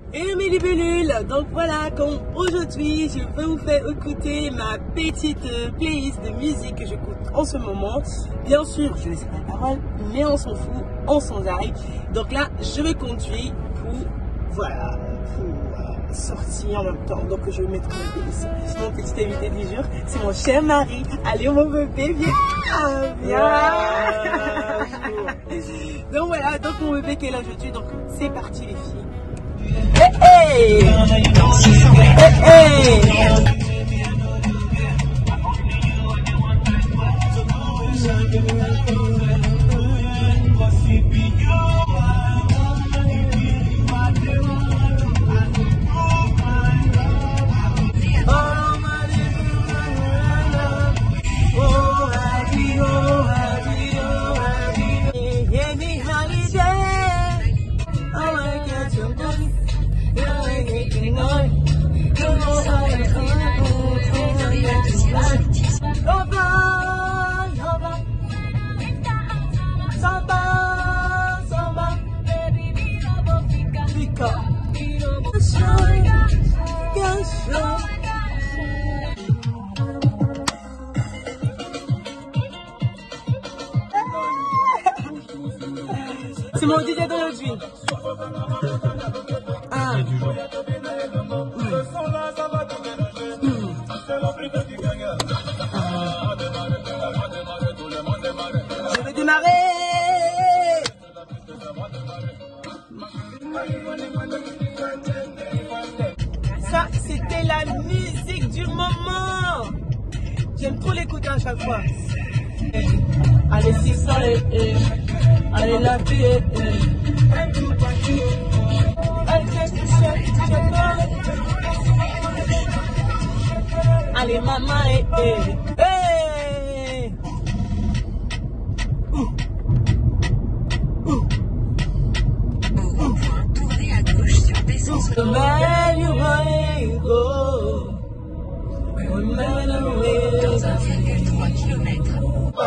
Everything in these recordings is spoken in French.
Et mes libellules, donc voilà, comme aujourd'hui je vais vous faire écouter ma petite playlist de musique que j'écoute en ce moment. Bien sûr, je ne sais pas la parole, mais on s'en fout, on s'en arrive. Donc là, je vais conduire pour, voilà, pour sortir en même temps. Donc je vais mettre mon playlist. Mon petit invité du jour, c'est mon cher mari. Allez mon bébé, viens, viens. Donc voilà, donc mon bébé qui est là aujourd'hui, donc c'est parti les filles. Hey, hey. Hey, hey. C'est mon DJ d'aujourd'hui. Ah. Je vais démarrer. Ça, c'était la musique du moment. J'aime trop l'écouter à chaque fois. Allez, c'est ça, allez, la vie, allez, maman, hey. Tournez à gauche sur Descente. Dans 1,3 km.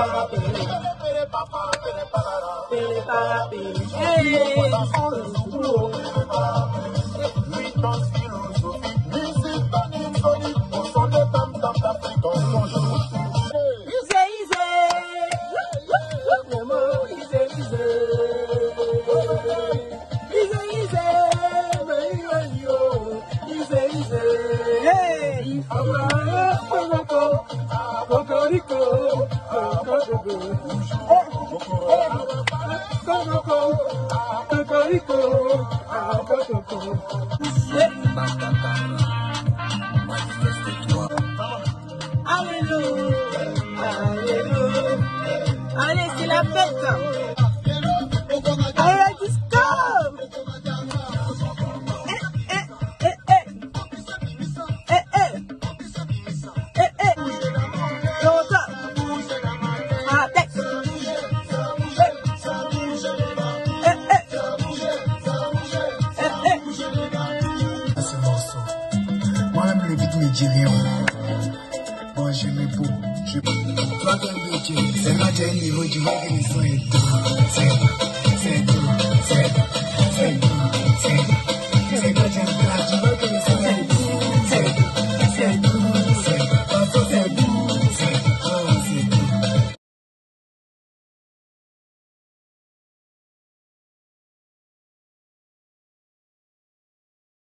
Allez, c'est la fête. Allez, disco. Moi-même, le beat me dit rien. Moi, j'aimais beau. Toi, t'aimes bien, c'est là, tu as un niveau, tu vois que les sons est tout. C'est tout.